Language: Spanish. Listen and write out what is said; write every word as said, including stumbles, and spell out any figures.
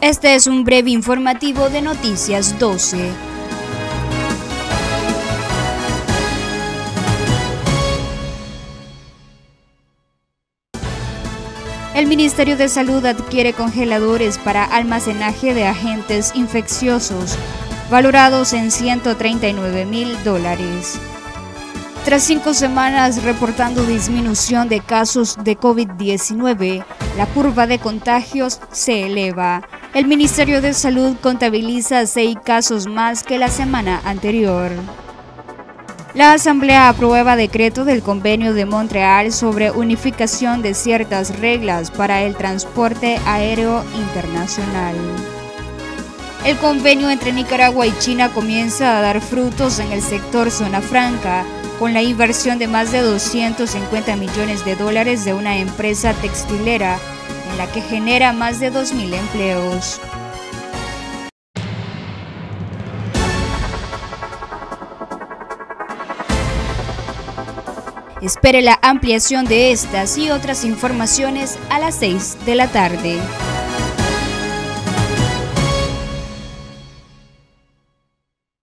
Este es un breve informativo de Noticias doce. El Ministerio de Salud adquiere congeladores para almacenaje de agentes infecciosos, valorados en ciento treinta y nueve mil dólares. Tras cinco semanas reportando disminución de casos de COVID diecinueve, la curva de contagios se eleva. El Ministerio de Salud contabiliza seis casos más que la semana anterior. La Asamblea aprueba decreto del Convenio de Montreal sobre unificación de ciertas reglas para el transporte aéreo internacional. El convenio entre Nicaragua y China comienza a dar frutos en el sector zona franca, con la inversión de más de doscientos cincuenta millones de dólares de una empresa textilera, en la que genera más de dos mil empleos. Espere la ampliación de estas y otras informaciones a las seis de la tarde.